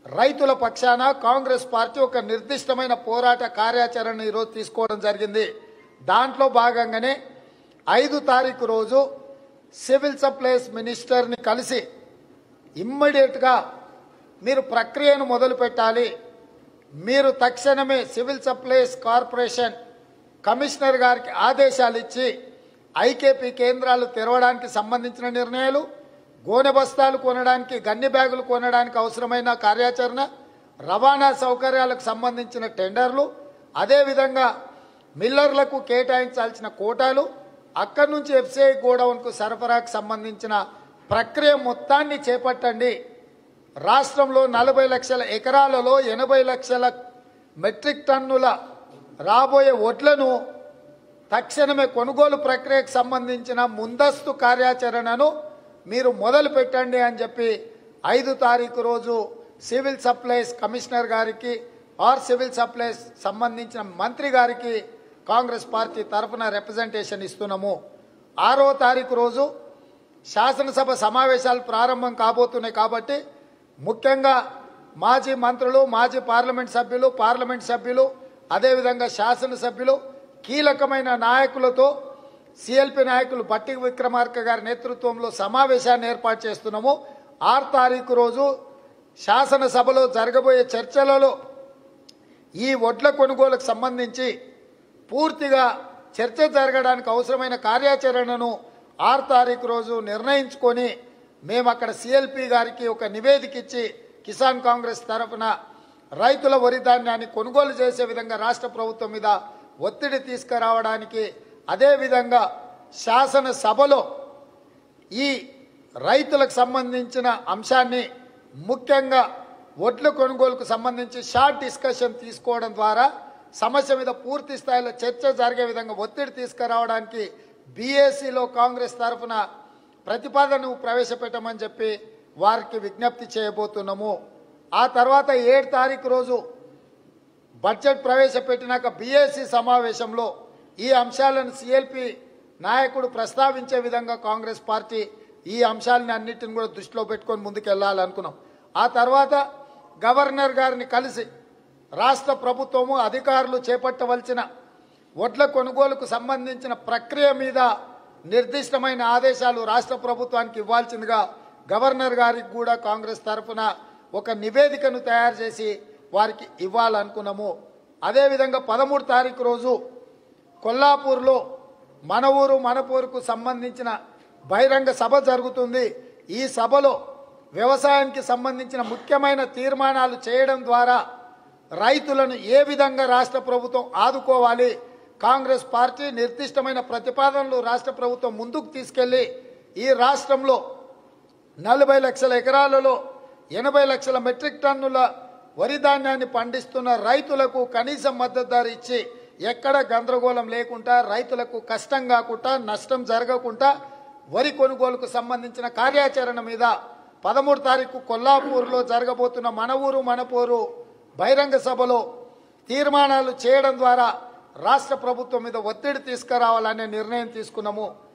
రైతుల పక్షాన కాంగ్రెస్ పార్టీ ఒక నిర్దిష్టమైన పోరాట కార్యాచరణ ఈరోజు తీసుకోవడం జరిగింది. దాంట్లో భాగంగానే 5 తారీఖు రోజు సివిల్ సప్లైస్ మినిస్టర్ని కలిసి ఇమ్మీడియట్గా మీరు ప్రక్రియను మొదలు పెట్టాలి, మీరు తక్షణమే సివిల్ సప్లైస్ కార్పొరేషన్ కమిషనర్ గారికి ఆదేశాలు ఇచ్చి ఐకేపీ కేంద్రాలు తెరవడానికి సంబంధించిన నిర్ణయాలు, గోనె బస్తాలు కొనడానికి, గన్ని బ్యాగులు కొనడానికి అవసరమైన కార్యాచరణ, రవాణా సౌకర్యాలకు సంబంధించిన టెండర్లు, అదేవిధంగా మిల్లర్లకు కేటాయించాల్సిన కోటాలు, అక్కడి నుంచి ఎఫ్సిఐ గోడౌన్కు సరఫరాకు సంబంధించిన ప్రక్రియ మొత్తాన్ని చేపట్టండి. రాష్ట్రంలో 40 లక్షల ఎకరాలలో 80 లక్షల మెట్రిక్ టన్నుల రాబోయే వడ్లను తక్షణమే కొనుగోలు ప్రక్రియకు సంబంధించిన ముందస్తు కార్యాచరణను మీరు మొదలు పెట్టండి అని చెప్పి 5 తారీఖు రోజు సివిల్ సప్లైస్ కమిషనర్ గారికి సివిల్ సప్లైస్ సంబంధించిన మంత్రి గారికి కాంగ్రెస్ పార్టీ తరఫున రిప్రజెంటేషన్ ఇస్తున్నాము. 6వ తారీఖు రోజు శాసనసభ సమావేశాలు ప్రారంభం కాబోతున్నాయి కాబట్టి ముఖ్యంగా మాజీ మంత్రులు, మాజీ పార్లమెంట్ సభ్యులు, అదేవిధంగా శాసనసభ్యులు, కీలకమైన నాయకులతో సిఎల్పి నాయకులు బట్టి విక్రమార్క గారి నేతృత్వంలో సమావేశాన్ని ఏర్పాటు చేస్తున్నాము. 6 తారీఖు రోజు శాసనసభలో జరగబోయే చర్చలలో ఈ వడ్ల కొనుగోలుకు సంబంధించి పూర్తిగా చర్చ జరగడానికి అవసరమైన కార్యాచరణను 6 తారీఖు రోజు నిర్ణయించుకొని మేము అక్కడ సిఎల్పి గారికి ఒక నివేదిక ఇచ్చి కిసాన్ కాంగ్రెస్ తరఫున రైతుల వరి ధాన్యాన్ని కొనుగోలు చేసే విధంగా రాష్ట్ర ప్రభుత్వం మీద ఒత్తిడి తీసుకురావడానికి, అదేవిధంగా శాసనసభలో ఈ రైతులకు సంబంధించిన అంశాన్ని ముఖ్యంగా వడ్ల కొనుగోలుకు సంబంధించి షార్ట్ డిస్కషన్ తీసుకోవడం ద్వారా సమస్య మీద పూర్తి స్థాయిలో చర్చ జరిగే విధంగా ఒత్తిడి తీసుకురావడానికి బీఏసీలో కాంగ్రెస్ తరఫున ప్రతిపాదనను ప్రవేశపెట్టమని చెప్పి వారికి విజ్ఞప్తి చేయబోతున్నాము. ఆ తర్వాత 7 తారీఖు రోజు బడ్జెట్ ప్రవేశపెట్టినాక బీఏసీ సమావేశంలో ఈ అంశాలను సిఎల్పి నాయకుడు ప్రస్తావించే విధంగా కాంగ్రెస్ పార్టీ ఈ అంశాలని అన్నిటిని కూడా దృష్టిలో పెట్టుకొని ముందుకెళ్లాలనుకున్నాం. ఆ తర్వాత గవర్నర్ గారిని కలిసి రాష్ట్ర ప్రభుత్వము అధికారులు చేపట్టవలసిన వడ్ల కొనుగోలుకు సంబంధించిన ప్రక్రియ మీద నిర్దిష్టమైన ఆదేశాలు రాష్ట్ర ప్రభుత్వానికి ఇవ్వాల్సిందిగా గవర్నర్ గారికి కూడా కాంగ్రెస్ తరఫున ఒక నివేదికను తయారు చేసి వారికి ఇవ్వాలనుకున్నాము. అదేవిధంగా 13 తారీఖు రోజు కొల్లాపూర్లో మన ఊరు మనపూరుకు సంబంధించిన బహిరంగ సభ జరుగుతుంది. ఈ సభలో వ్యవసాయానికి సంబంధించిన ముఖ్యమైన తీర్మానాలు చేయడం ద్వారా రైతులను ఏ విధంగా రాష్ట్ర ప్రభుత్వం ఆదుకోవాలి, కాంగ్రెస్ పార్టీ నిర్దిష్టమైన ప్రతిపాదనలు రాష్ట్ర ప్రభుత్వం ముందుకు తీసుకెళ్లి ఈ రాష్ట్రంలో 40 లక్షల ఎకరాలలో 80 లక్షల మెట్రిక్ టన్నుల వరి ధాన్యాన్ని పండిస్తున్న రైతులకు కనీస మద్దతు ధర ఇచ్చి ఎక్కడ గందరగోళం లేకుండా, రైతులకు కష్టం కాకుండా, నష్టం జరగకుండా వరి కొనుగోలుకు సంబంధించిన కార్యాచరణ మీద 13 తారీఖు కొల్లాపూర్లో జరగబోతున్న మన ఊరు మనపూరు బహిరంగ సభలో తీర్మానాలు చేయడం ద్వారా రాష్ట్ర ప్రభుత్వం మీద ఒత్తిడి తీసుకురావాలనే నిర్ణయం తీసుకున్నాము.